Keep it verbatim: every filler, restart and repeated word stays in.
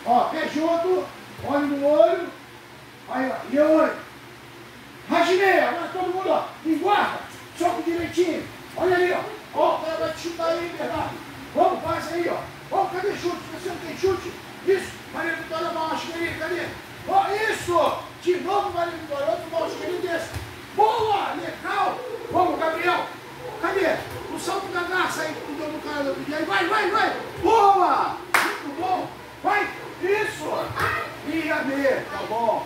Ó, pé junto, olho no olho. Aí, ó, e olho. Rajimei, agora todo mundo, ó, enguarda. Sobe direitinho. Olha ali, ó. Ó, o cara vai te chutar aí, Bernardo. Vamos, faz aí, ó. Ó, cadê chute? Você não tem chute? Isso. Maria Vitória, mal, acho que ali, cadê? Ó, isso. De novo, Maria Vitória, outro mal, acho que ele desse. Boa, legal. Vamos, Gabriel. Cadê? O salto da garça aí, que deu no cara do vídeo. Aí, vai, vai, vai. Boa. Muito bom. Vai. Isso. E a meia, tá bom.